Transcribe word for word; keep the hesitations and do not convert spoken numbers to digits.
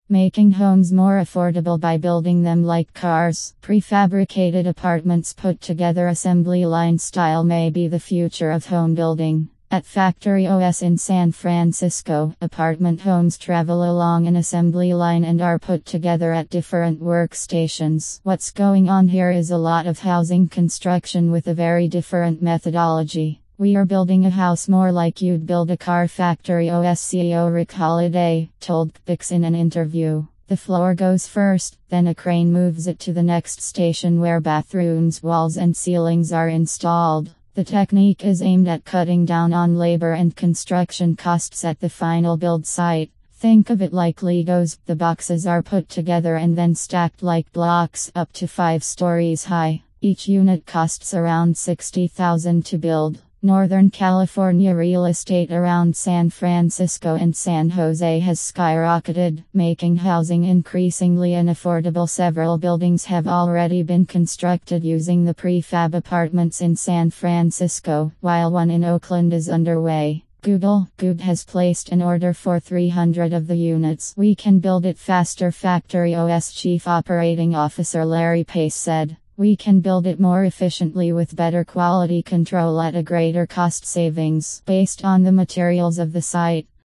Making homes more affordable by building them like cars. Prefabricated apartments put together assembly line style may be the future of home building. At Factory O S in San Francisco, apartment homes travel along an assembly line and are put together at different workstations. What's going on here is a lot of housing construction with a very different methodology. We are building a house more like you'd build a car, Factory O S C E O Rick Holiday told P I X in an interview. The floor goes first, then a crane moves it to the next station where bathrooms, walls and ceilings are installed. The technique is aimed at cutting down on labor and construction costs at the final build site. Think of it like Legos. The boxes are put together and then stacked like blocks up to five stories high. Each unit costs around sixty thousand dollars to build. Northern California real estate around San Francisco and San Jose has skyrocketed, making housing increasingly unaffordable. Several buildings have already been constructed using the prefab apartments in San Francisco, while one in Oakland is underway. Google Good has placed an order for three hundred of the units. We can build it faster, Factory O S Chief Operating Officer Larry Pace said. We can build it more efficiently with better quality control at a greater cost savings. Based on the materials of the site,